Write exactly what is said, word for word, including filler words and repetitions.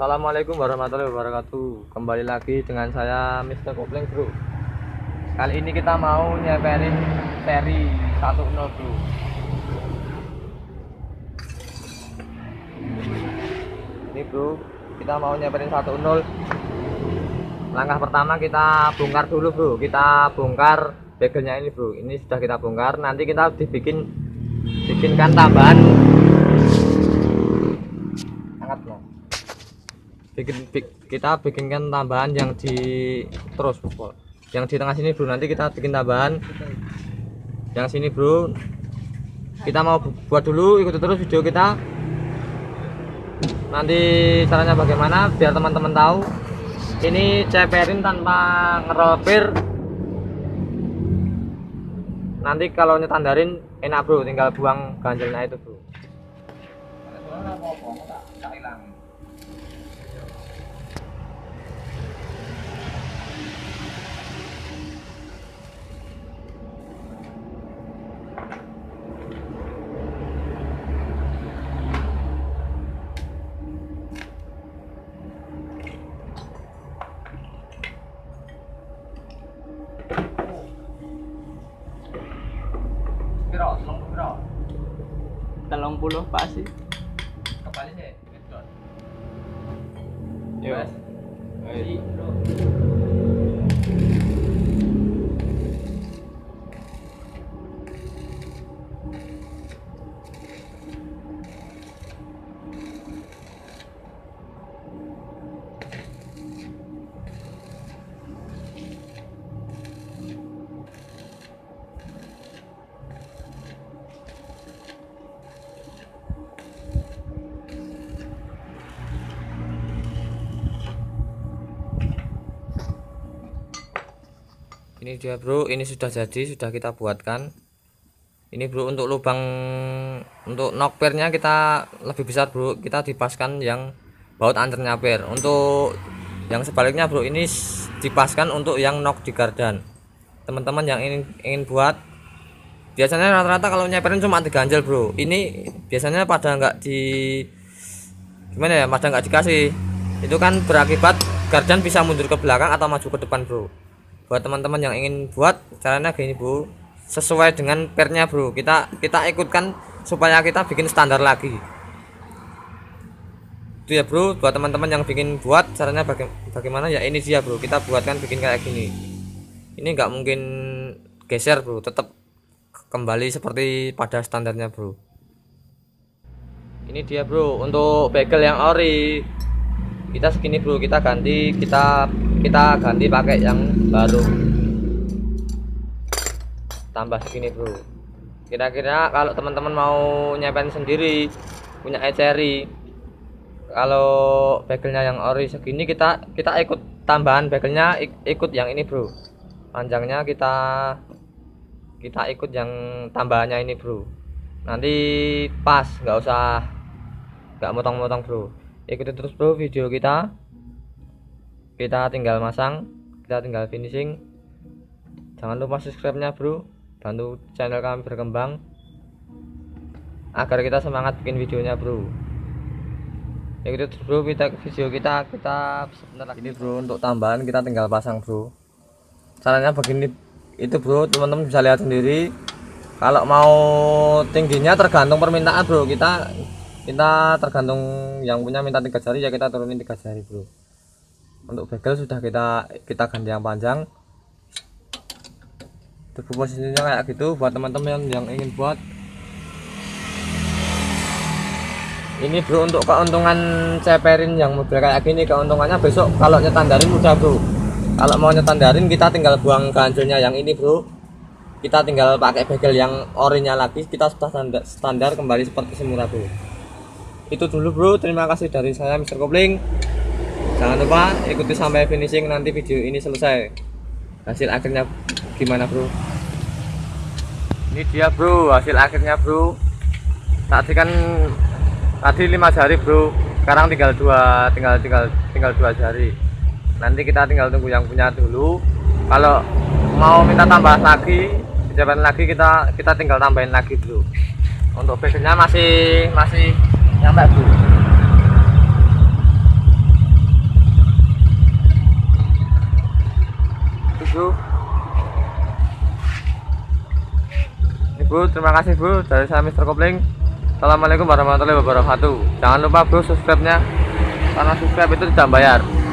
Assalamualaikum warahmatullahi wabarakatuh. Kembali lagi dengan saya Mister Kopling Bro. Kali ini kita mau nyeperin seri satu nol Bro. Ini Bro, kita mau nyeperin satu nol. Langkah pertama kita bongkar dulu Bro. Kita bongkar begelnya ini Bro. Ini sudah kita bongkar. Nanti kita dibikin bikinkan tambahan. Angkat loh. Bikin, bikin kita bikinkan tambahan yang di terus Bro. Yang di tengah sini Bro, nanti kita bikin tambahan yang sini Bro. Kita mau buat dulu, ikuti terus video kita. Nanti caranya bagaimana biar teman-teman tahu. Ini ceperin tanpa ngeropir. Nanti kalau nyetandarin enak Bro, tinggal buang ganjelnya itu Bro. Telung puluh pasti. Kembali sih, betul. Yo. Ayo. Ini dia Bro, ini sudah jadi, sudah kita buatkan. Ini Bro, untuk lubang untuk knockpernya kita lebih besar Bro, kita dipaskan yang baut anternya per. Untuk yang sebaliknya Bro, ini dipaskan untuk yang knock di gardan. Teman-teman yang ingin ingin buat, biasanya rata-rata kalau nyeperin cuma diganjel Bro. Ini biasanya pada nggak di gimana ya, pada nggak dikasih. Itu kan berakibat gardan bisa mundur ke belakang atau maju ke depan Bro. Buat teman-teman yang ingin buat, caranya gini Bro, sesuai dengan pernya Bro, kita kita ikutkan supaya kita bikin standar lagi itu ya Bro. Buat teman-teman yang bikin buat, caranya baga bagaimana ya, ini dia Bro, kita buatkan bikin kayak gini. Ini nggak mungkin geser Bro, tetap kembali seperti pada standarnya Bro. Ini dia Bro, untuk bagel yang ori kita segini Bro, kita ganti kita kita ganti pakai yang baru, tambah segini Bro. Kira-kira kalau teman-teman mau nyepen sendiri punya eceri, kalau bagelnya yang ori segini, kita kita ikut tambahan bagelnya, ikut yang ini Bro, panjangnya kita kita ikut yang tambahannya ini Bro. Nanti pas, nggak usah nggak motong-motong Bro. Ikuti terus Bro video kita. Kita tinggal masang, kita tinggal finishing. Jangan lupa subscribe-nya Bro, bantu channel kami berkembang agar kita semangat bikin videonya Bro. Ikuti terus Bro video kita. Kita sebentar lagi. Ini Bro, untuk tambahan kita tinggal pasang Bro. Caranya begini itu Bro, teman-teman bisa lihat sendiri. Kalau mau tingginya tergantung permintaan Bro, kita kita tergantung yang punya minta tiga jari ya, kita turunin tiga jari Bro. Untuk bagel sudah kita kita ganti yang panjang. Itu posisinya kayak gitu buat teman-teman yang ingin buat. Ini Bro, untuk keuntungan ceperin yang mobil kayak gini, keuntungannya besok kalau nyetandarin mudah Bro. Kalau mau nyetandarin kita tinggal buang ganjelnya yang ini Bro, kita tinggal pakai bagel yang orinya lagi, kita sudah standar, standar kembali seperti semula Bro. Itu dulu Bro, terima kasih dari saya Mister Kopling. Jangan lupa ikuti sampai finishing, nanti video ini selesai hasil akhirnya gimana Bro. Ini dia Bro, hasil akhirnya Bro. Tadi kan tadi lima jari Bro, sekarang tinggal dua, tinggal tinggal tinggal dua jari. Nanti kita tinggal tunggu yang punya dulu. Kalau mau minta tambah lagi, dijaban lagi, kita kita tinggal tambahin lagi Bro. Untuk bagelnya masih masih nyampe Bro. Bu. Ibu, terima kasih Bu. Dari saya Mister Kopling. Assalamualaikum warahmatullahi wabarakatuh. Jangan lupa Bu subscribe-nya, karena subscribe itu tidak bayar.